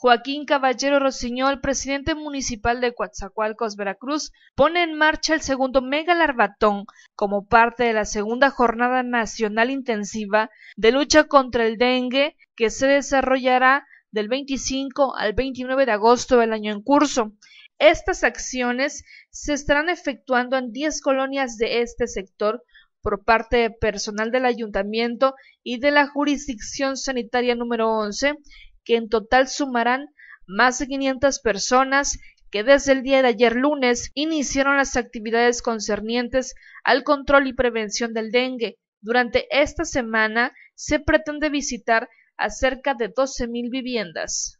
Joaquín Caballero Rosiñol, presidente municipal de Coatzacoalcos, Veracruz, pone en marcha el segundo mega larvatón como parte de la segunda jornada nacional intensiva de lucha contra el dengue que se desarrollará del 25 al 29 de agosto del año en curso. Estas acciones se estarán efectuando en 10 colonias de este sector por parte de personal del ayuntamiento y de la jurisdicción sanitaria número 11, que en total sumarán más de 500 personas que desde el día de ayer lunes iniciaron las actividades concernientes al control y prevención del dengue. Durante esta semana se pretende visitar a cerca de 12,000 viviendas.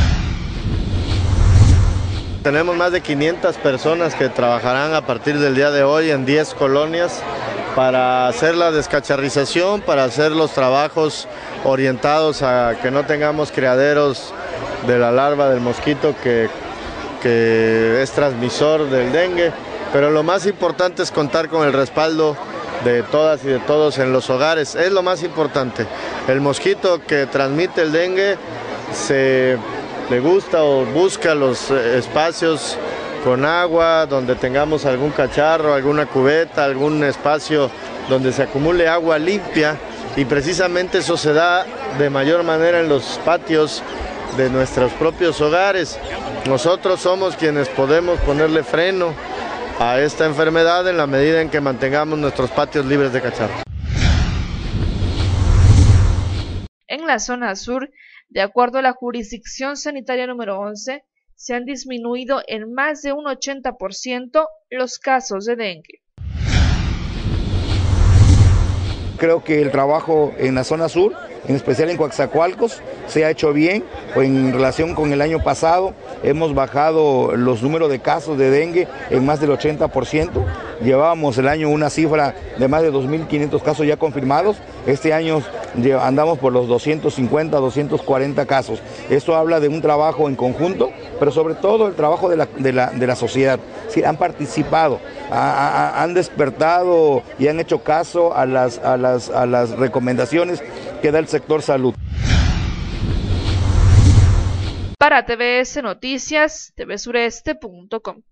Tenemos más de 500 personas que trabajarán a partir del día de hoy en 10 colonias para hacer la descacharrización, para hacer los trabajos orientados a que no tengamos criaderos de la larva del mosquito que es transmisor del dengue, pero lo más importante es contar con el respaldo de todas y de todos en los hogares, es lo más importante. El mosquito que transmite el dengue le gusta o busca los espacios con agua, donde tengamos algún cacharro, alguna cubeta, algún espacio donde se acumule agua limpia, y precisamente eso se da de mayor manera en los patios de nuestros propios hogares. Nosotros somos quienes podemos ponerle freno a esta enfermedad en la medida en que mantengamos nuestros patios libres de cacharros. En la zona sur, de acuerdo a la jurisdicción sanitaria número 11, se han disminuido en más de un 80% los casos de dengue. Creo que el trabajo en la zona sur, en especial en Coatzacoalcos, se ha hecho bien. En relación con el año pasado, hemos bajado los números de casos de dengue en más del 80%. Llevábamos el año una cifra de más de 2.500 casos ya confirmados. Este año andamos por los 250, 240 casos. Esto habla de un trabajo en conjunto, pero sobre todo el trabajo de la sociedad. Sí, han participado, han despertado y han hecho caso a las recomendaciones que da el sector salud. Para TVS Noticias, tvsureste.com.